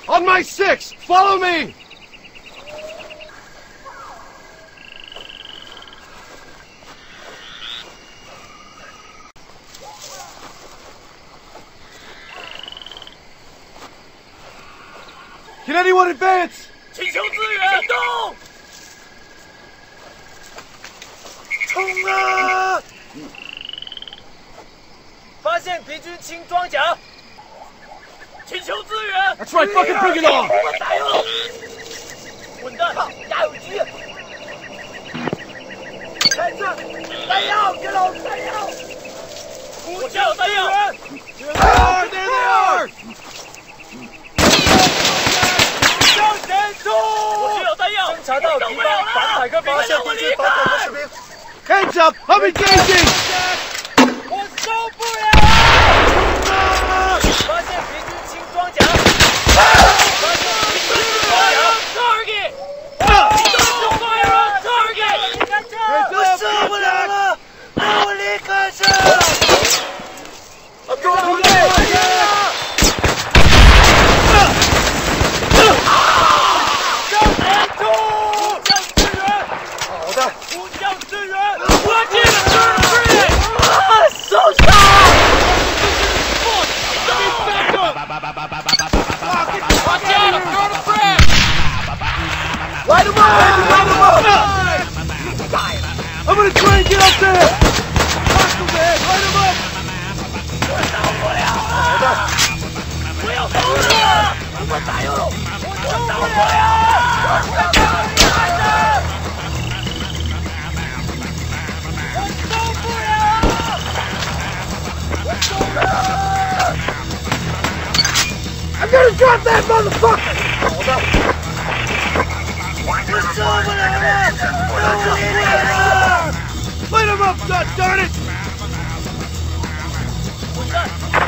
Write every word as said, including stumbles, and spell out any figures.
On my six! Follow me! Can anyone advance? 请求支援！行动！冲啊！发现敌军轻装甲，请求支援！ That's right, fucking bring it on! 我们加油！滚蛋！加油机！开枪！弹药！给老子弹药！我家有弹药！ There they are! 向前冲！我需要弹药！侦察到敌方反坦克发现敌军反坦克士兵。 Hands up! I'm engaging! 我受不了！发现敌军轻装甲！发现敌军轻装甲 ！Target! Don't fire on target! 我受不了了！让我离开这！我够了！ Light him up! Light him up! I'm gonna try and get up there! Hostile man! Light him up! 我受不了了！不要走了！我加油！我受不了！我受不了！你孩子！我受不了！我受不了 I'm gonna drop that motherfucker! 好的。 我受不了了！让我离开这！ Light him up, God darn it! 滚蛋！